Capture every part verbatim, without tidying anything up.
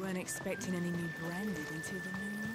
Weren't expecting any new branded until the new moon.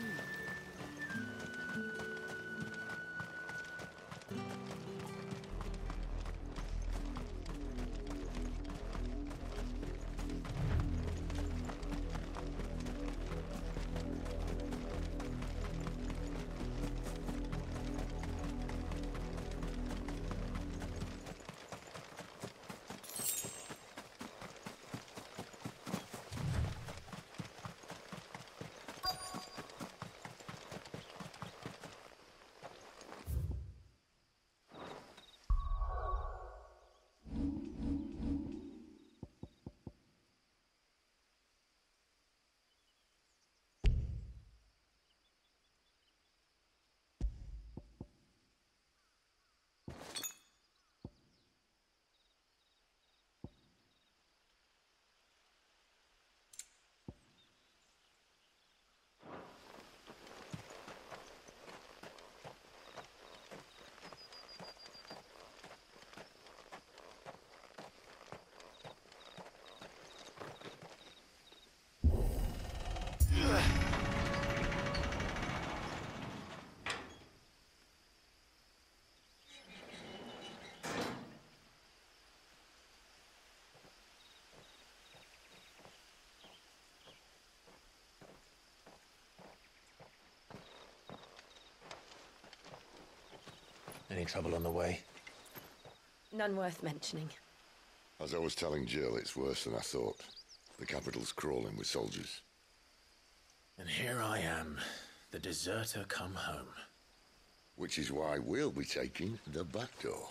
Any trouble on the way? None worth mentioning. As I was telling Jill, it's worse than I thought. The capital's crawling with soldiers. And here I am, the deserter come home. Which is why we'll be taking the back door.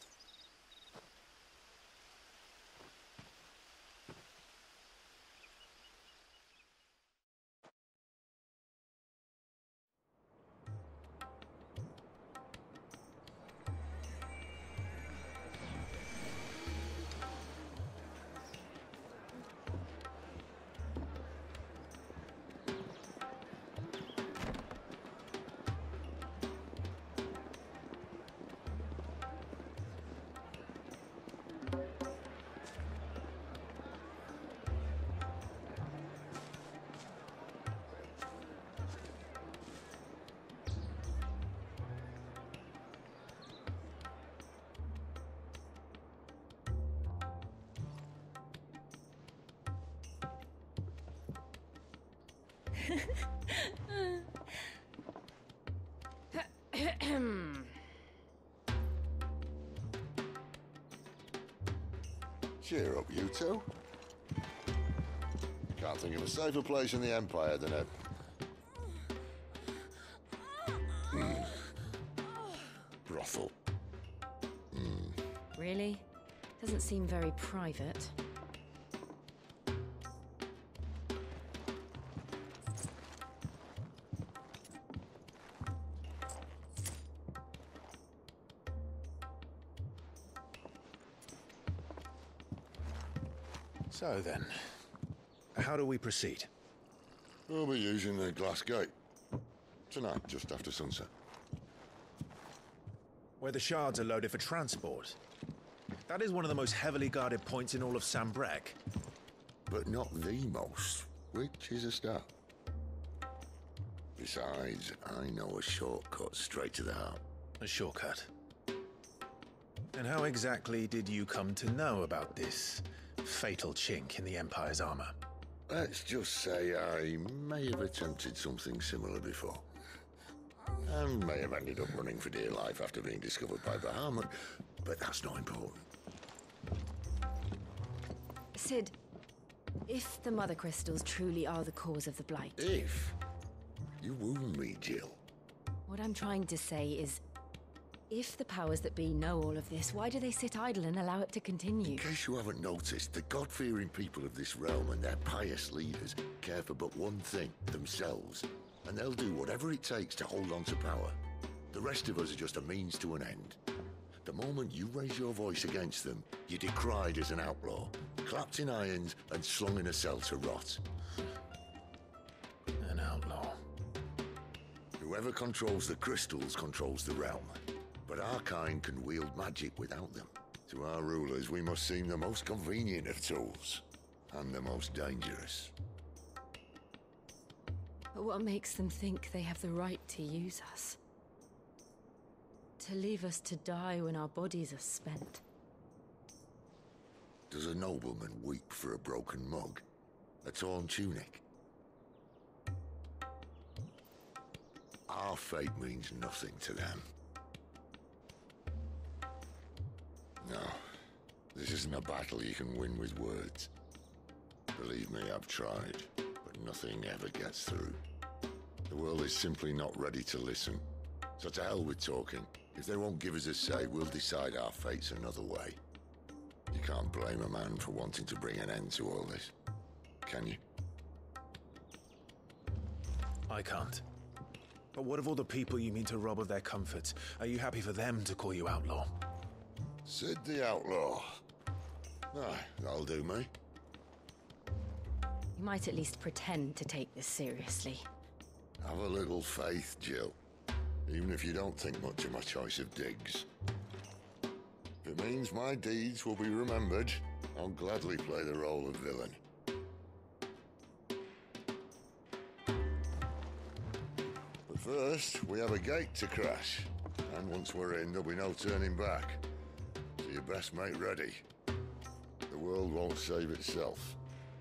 Cheer up, you two. Can't think of a safer place in the Empire than a... Mm. brothel. Mm. Really? Doesn't seem very private. So then, how do we proceed? We'll be using the glass gate. Tonight, just after sunset. Where the shards are loaded for transport. That is one of the most heavily guarded points in all of Sambrek. But not the most, which is a start. Besides, I know a shortcut straight to the heart. A shortcut. And how exactly did you come to know about this fatal chink in the Empire's armor? Let's just say I may have attempted something similar before. And may have ended up running for dear life after being discovered by Bahamut, but that's not important. Sid, if the Mother Crystals truly are the cause of the Blight... If? You wound me, Jill. What I'm trying to say is, if the powers that be know all of this, why do they sit idle and allow it to continue? In case you haven't noticed, the God-fearing people of this realm and their pious leaders care for but one thing, themselves. And they'll do whatever it takes to hold on to power. The rest of us are just a means to an end. The moment you raise your voice against them, you're decried as an outlaw, clapped in irons and slung in a cell to rot. An outlaw. Whoever controls the crystals controls the realm. But our kind can wield magic without them. To our rulers, we must seem the most convenient of tools. And the most dangerous. But what makes them think they have the right to use us? To leave us to die when our bodies are spent? Does a nobleman weep for a broken mug? A torn tunic? Our fate means nothing to them. No, this isn't a battle you can win with words. Believe me, I've tried, but nothing ever gets through. The world is simply not ready to listen. So to hell with talking. If they won't give us a say, we'll decide our fates another way. You can't blame a man for wanting to bring an end to all this, can you? I can't. But what of all the people you mean to rob of their comforts? Are you happy for them to call you outlaw? Sid the Outlaw. Aye, that'll do me. You might at least pretend to take this seriously. Have a little faith, Jill. Even if you don't think much of my choice of digs. If it means my deeds will be remembered, I'll gladly play the role of villain. But first, we have a gate to crash. And once we're in, there'll be no turning back. So you best make ready. The world won't save itself.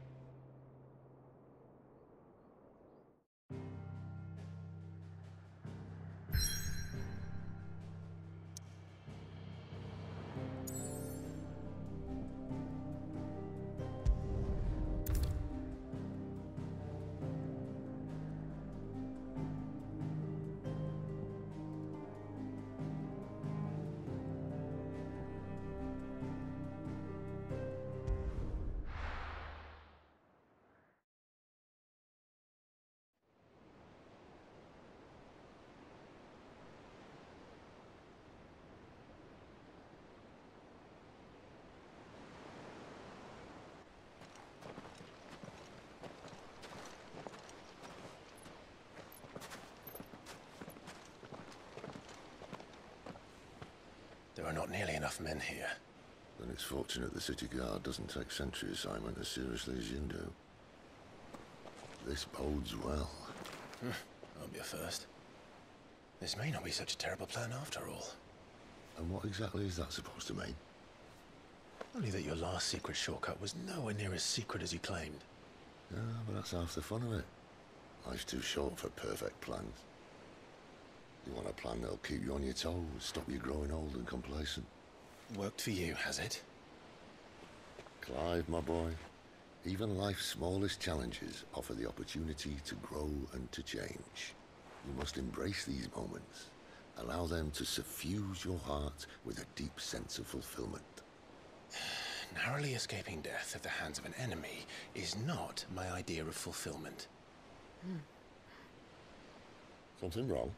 There are not nearly enough men here. Then it's fortunate the city guard doesn't take sentry assignment as seriously as you do. This bodes well. Won't be a first. This may not be such a terrible plan after all. And what exactly is that supposed to mean? Only that your last secret shortcut was nowhere near as secret as you claimed. Yeah, but that's half the fun of it. Life's too short for perfect plans. You want a plan that'll keep you on your toes, stop you growing old and complacent. Worked for you, has it? Clive, my boy, even life's smallest challenges offer the opportunity to grow and to change. You must embrace these moments. Allow them to suffuse your heart with a deep sense of fulfillment. Narrowly escaping death at the hands of an enemy is not my idea of fulfillment. Hmm. Something wrong?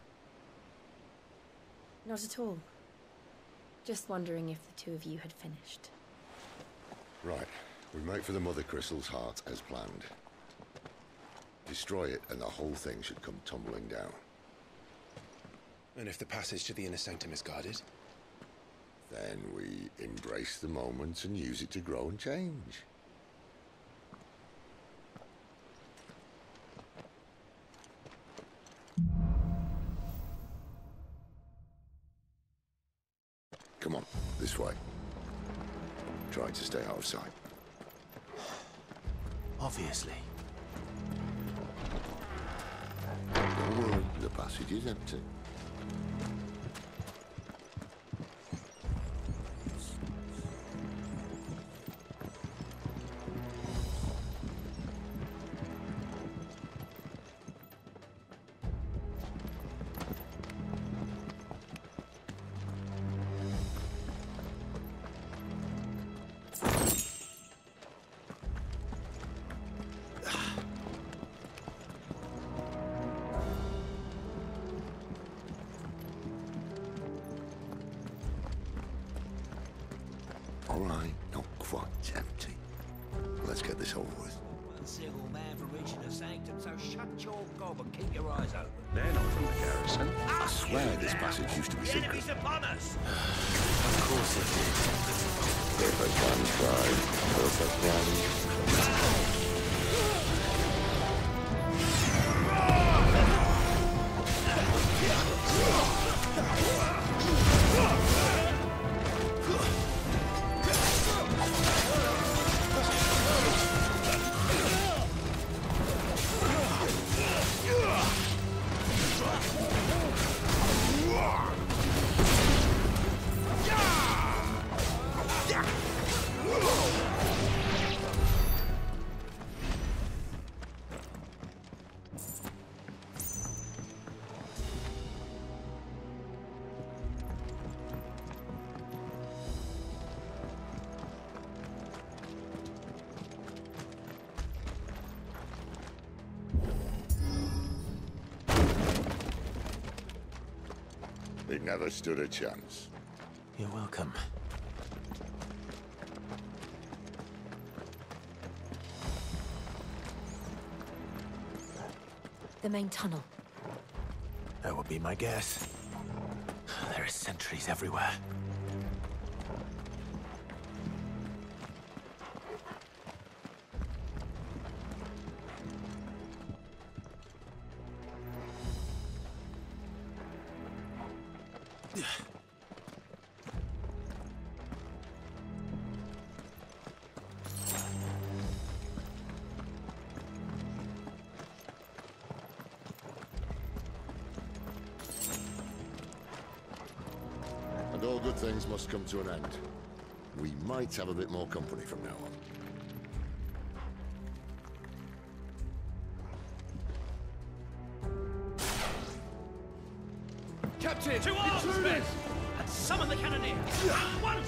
Not at all. Just wondering if the two of you had finished. Right. We make for the Mother Crystal's heart as planned. Destroy it and the whole thing should come tumbling down. And if the passage to the inner sanctum is guarded? Then we embrace the moment and use it to grow and change. Come on, this way. Try to stay out of sight. Obviously. Don't worry, the passage is empty. All right, not quite empty. Let's get this over with. Uncivil man for reaching the sanctum, so shut your gob and keep your eyes open. They're not from the garrison. I swear this passage used to be The secret. enemy's upon us! Of course it did. Perfect plan, Clive. Perfect plan. It never stood a chance. You're welcome. The main tunnel. That would be my guess. There are sentries everywhere. And all good things must come to an end. We might have a bit more company from now on. Captain! To arms, men! And summon the cannoneers! At once!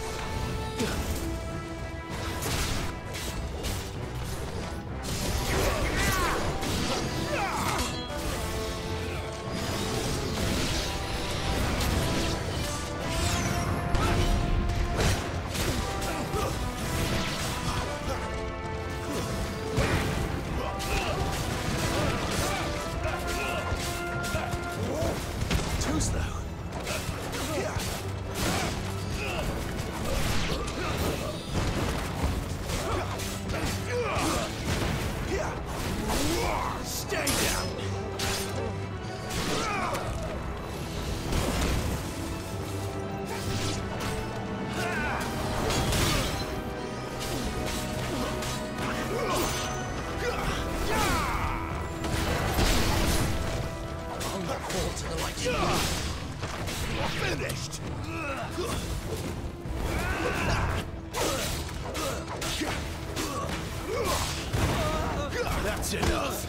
That's enough!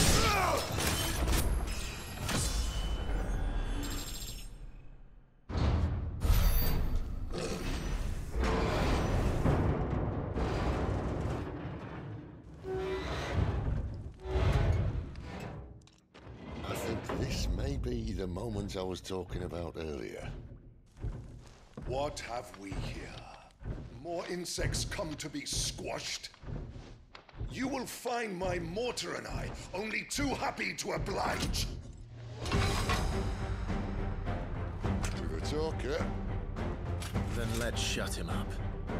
I think this may be the moment I was talking about earlier. What have we here? More insects come to be squashed? You will find my mortar and I only too happy to oblige. To the talker. Then let's shut him up.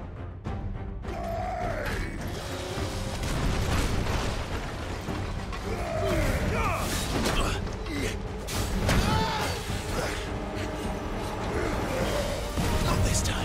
Not this time.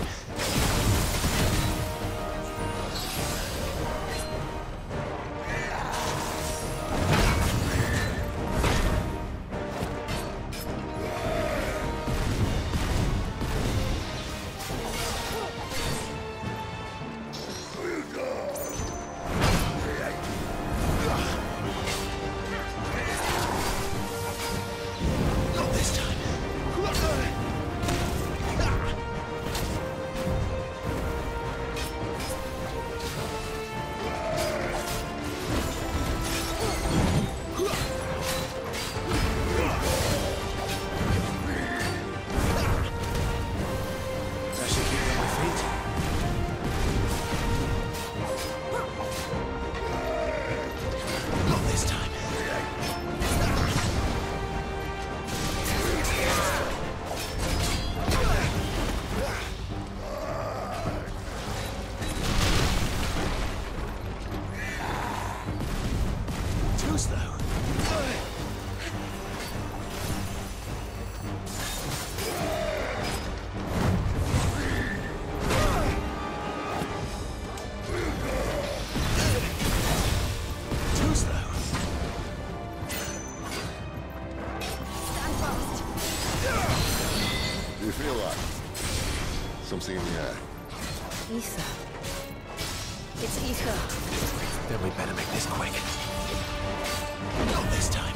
Do you feel that? Something in the air. Ether. It's ether. Then we better make this quick. Not this time.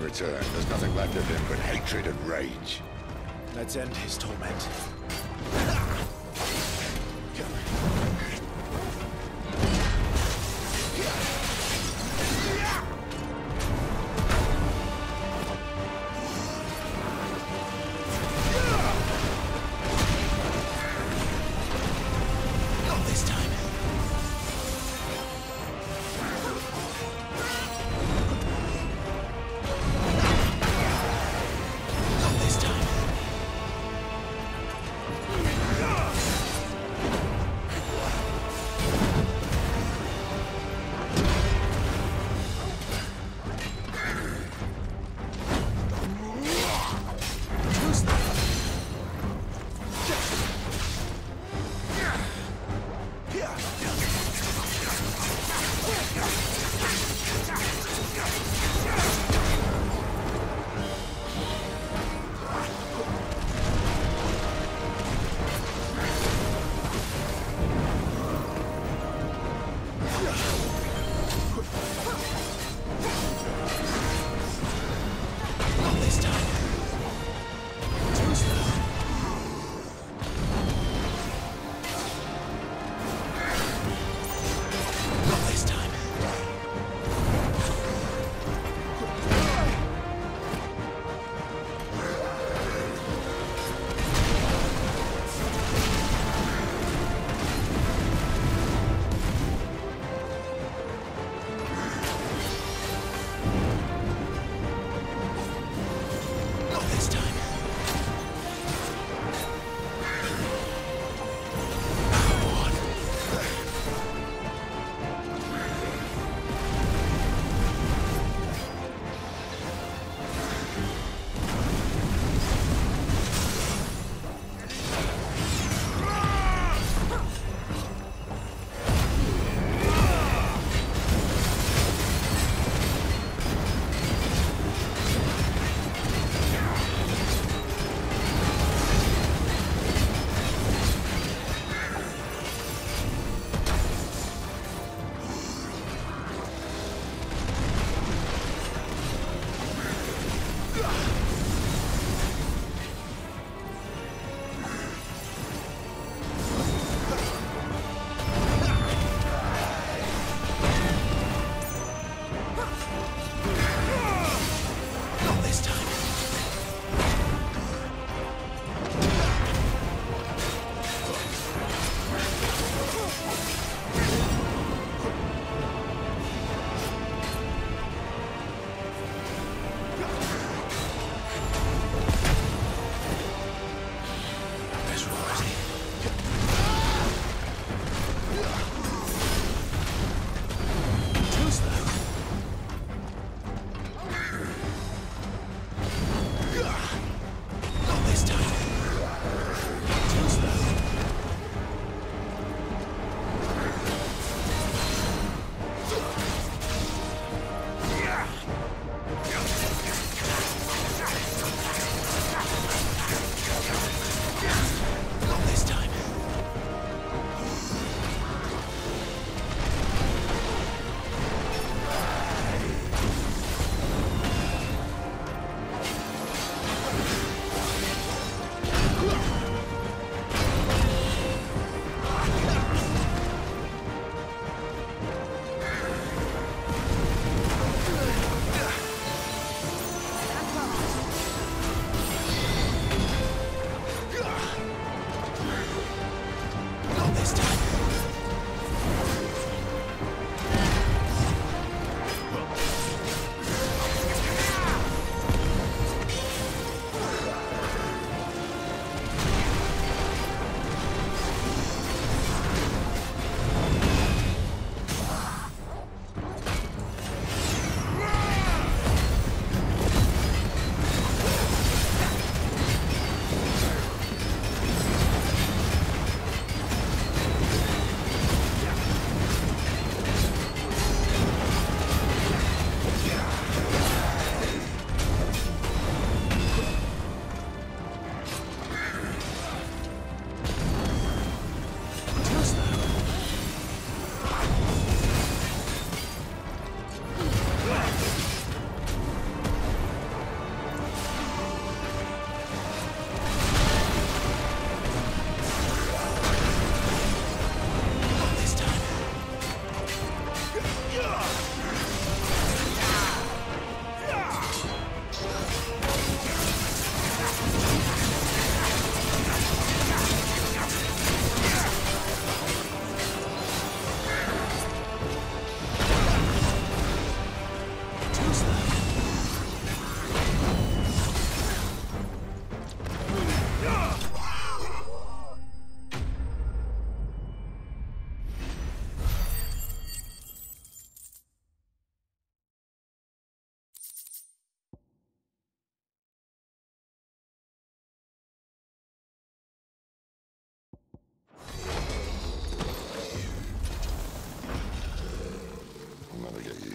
return, there's nothing left of him but hatred and rage. Let's end his torment.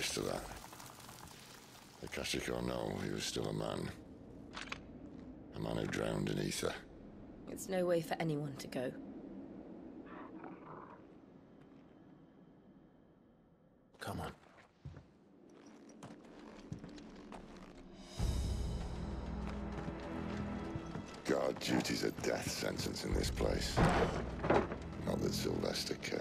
witness to that. Akashic or no, he was still a man. A man who drowned in ether. It's no way for anyone to go. Come on. God, duty's a death sentence in this place. Not that Sylvester cares.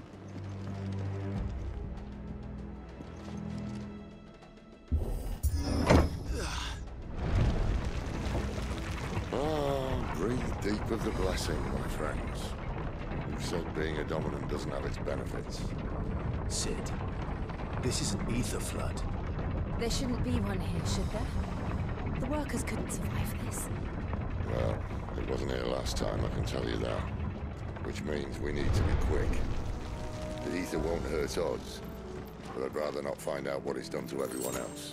Oh, breathe deep of the blessing, my friends. Who said being a dominant doesn't have its benefits? Sid, this is an ether flood. There shouldn't be one here, should there? The workers couldn't survive this. Well, it wasn't here last time, I can tell you that. Which means we need to be quick. The ether won't hurt us, but I'd rather not find out what it's done to everyone else.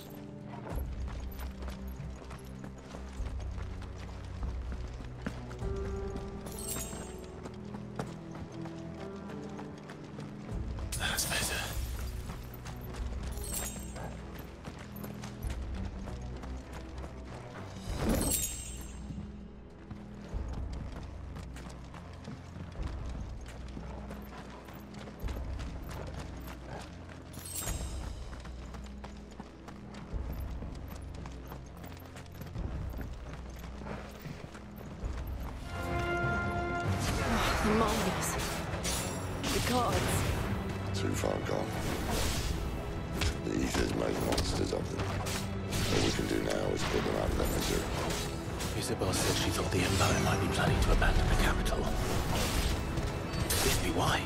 That's better. Marvelous. The gods. Too far gone. The ether's made monsters of them. All we can do now is put them out of their misery. Isabel said she thought the Empire might be planning to abandon the capital. Could this be why?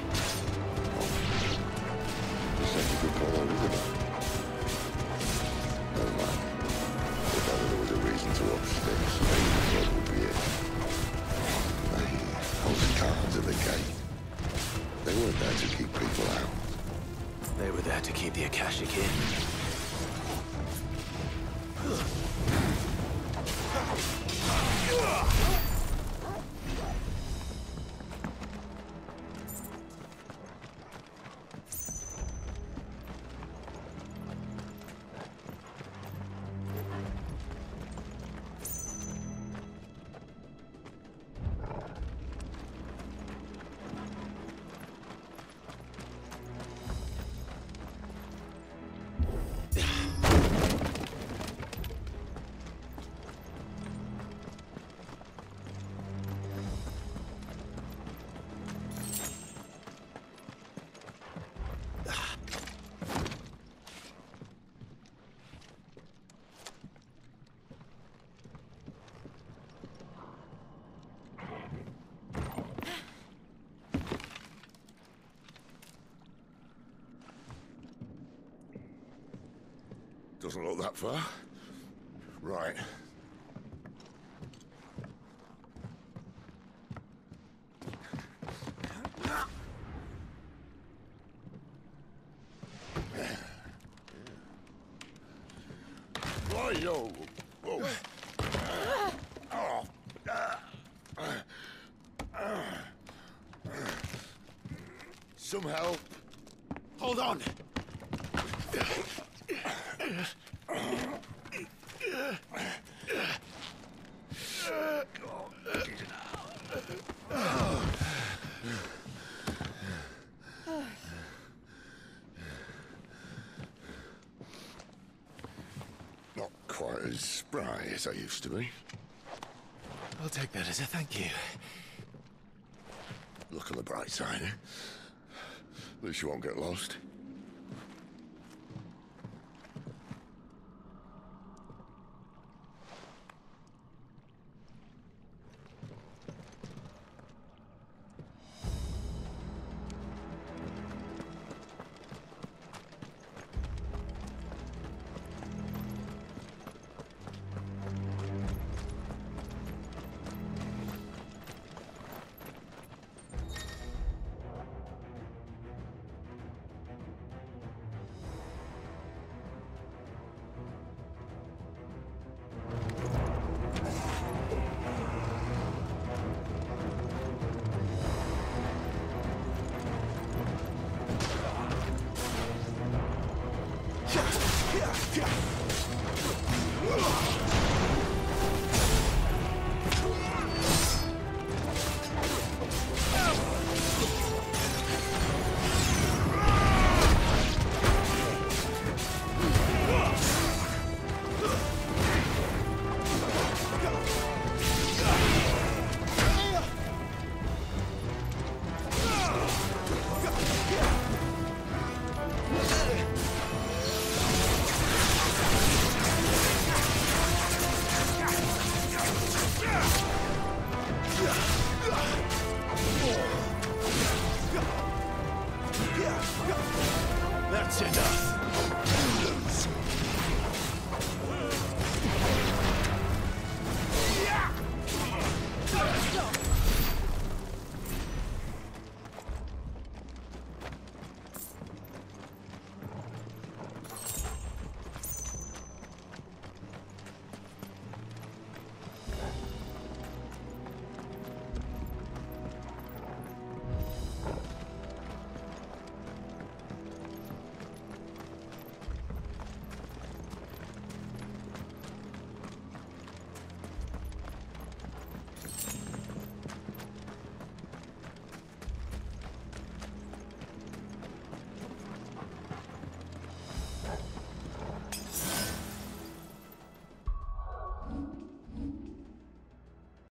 You said you could call her Isabel. Never mind. If ever there was a reason to up sticks, maybe that would be it. They hold the cards at the gate. They weren't there to keep people out. They were there to keep the Akashic in. Doesn't look that far. Right. Why-yo! Whoa! Oh. Some help. Hold on! Not quite as spry as I used to be. I'll take that as a thank you. Look on the bright side, eh? At least you won't get lost. Yeah.